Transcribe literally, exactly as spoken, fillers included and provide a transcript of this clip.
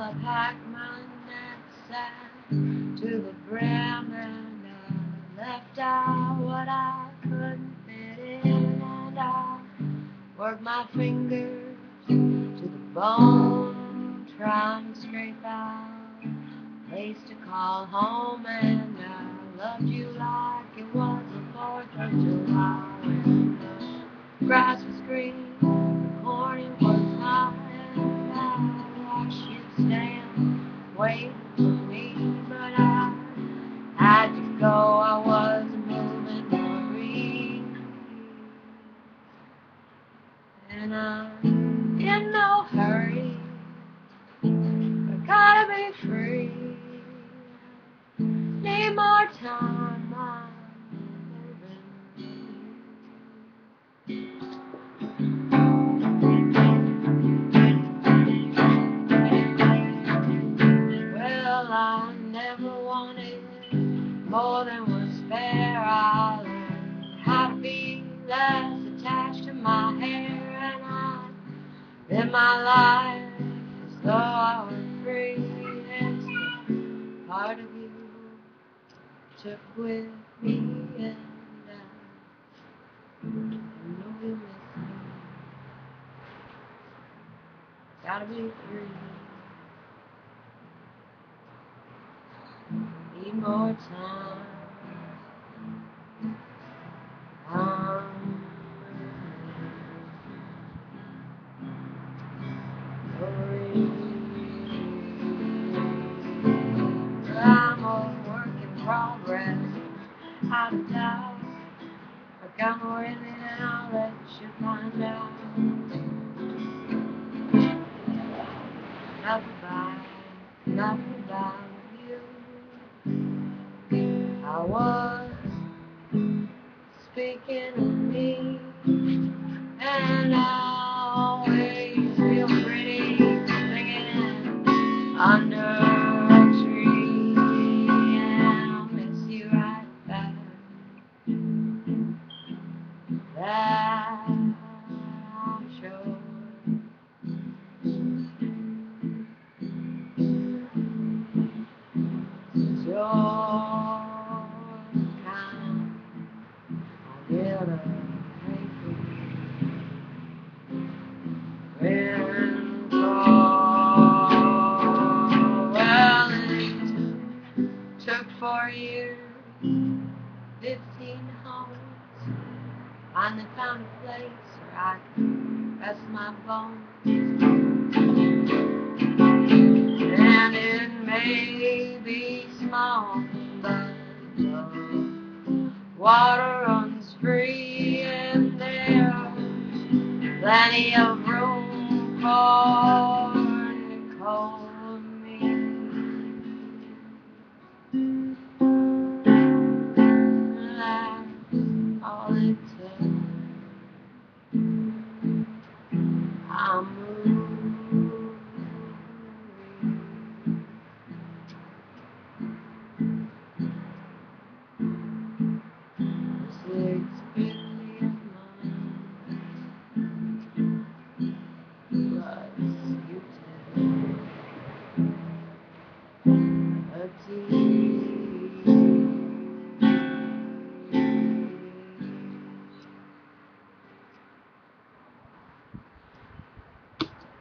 I packed my knapsack to the brim and I left out what I couldn't fit in, and I worked my fingers to the bone trying to scrape out a place to call home. And I loved you like it was the fourth of July, when the grass was green, the corn was high, and I watched you stand waiting for me. But I had to go, I was moving Marie, and I'm in no hurry, I gotta be free. Need more time, I'm well, I never wanted more than was fair. I learned how to be less attached to my hair, and I live my life as though I were free. It's part of you took with me, and I know you miss me. Gotta be free. Need more time. Um, I'm a work in progress, out of doubt. I got more in me than I'll let you find out. Enough about, enough about you. I was speaking of me, and I always feel pretty singing under a tree, and I'll miss you right back. That I'm sure. It's your kind I get a paper when called. Well, it took four years, fifteen homes. Finally found a place where I could rest my bones. And it may be small, but the water runs free, and there's plenty of